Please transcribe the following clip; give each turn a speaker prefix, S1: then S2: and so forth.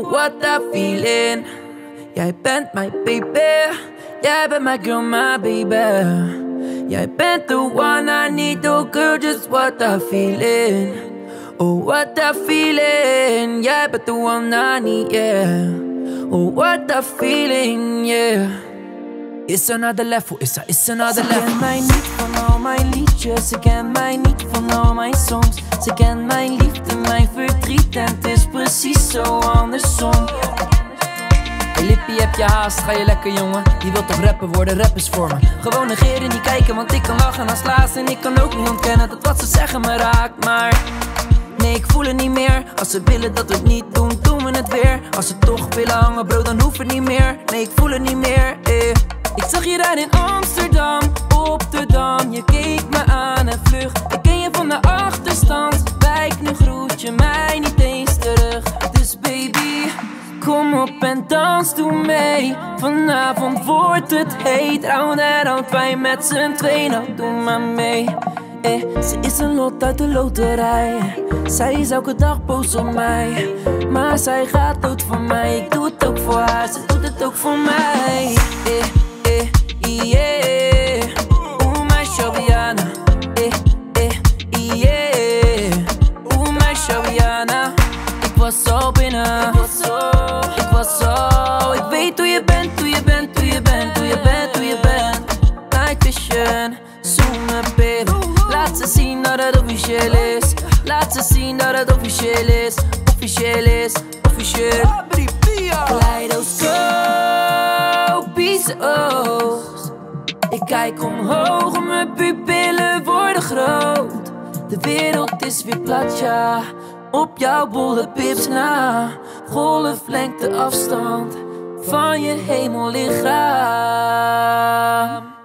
S1: Oh, what a feeling. Jij bent mijn baby. Jij bent mijn girl, my baby. Jij bent the one I need, oh girl, just what a feeling. Oh, what a feeling. Jij bent the one I need, yeah. Oh, what a feeling, yeah. Is another level, is another level. Ze kent mij niet van al mijn liedjes. Ze kent mij niet van al mijn songs. Ze kent mijn liefde, mijn verdriet. En het is precies zo andersom. Hey Lippie, heb je haast? Ga je lekker, jongen? Je wilt toch rapper worden, rap is voor me. Gewoon negeren, niet kijken, want ik kan lachen als laatst. En ik kan ook niet ontkennen dat wat ze zeggen me raakt. Maar nee, ik voel het niet meer. Als ze willen dat we het niet doen, doen we het weer. Als ze toch willen hangen, bro, dan hoeft het niet meer. Nee, ik voel het niet meer, Ik zag je daar in Amsterdam, op de Dam. Je keek me aan en vlug. Ik ken je van de achterstand. Wijk, nu groet je mij niet eens terug. Dus baby, kom op en dans, doe mee. Vanavond wordt het heet. Round en round, wij met z'n twee. Nou, doe maar mee. Ze is een lot uit de loterij. Zij is elke dag boos op mij. Maar zij gaat dood voor mij. Ik doe het ook voor haar, ze doet het ook voor mij. Yeah. Oeh, mijn Shabbiana. Yeah. Oeh, mijn Shabbiana. Ik was zo binnen. Ik was zo. Ik weet hoe je bent, hoe je bent, hoe je bent, hoe je bent, hoe je bent. Night vision, zoom me baby. Laat ze zien dat het officieel is. Laat ze zien dat het officieel is. Officieel is, officieel. Kaleidoscopische. Ik kijk omhoog en mijn pupillen worden groot. De wereld is weer plat, ja. Op jouw bolle pips na. Golflengte afstand van je hemellichaam.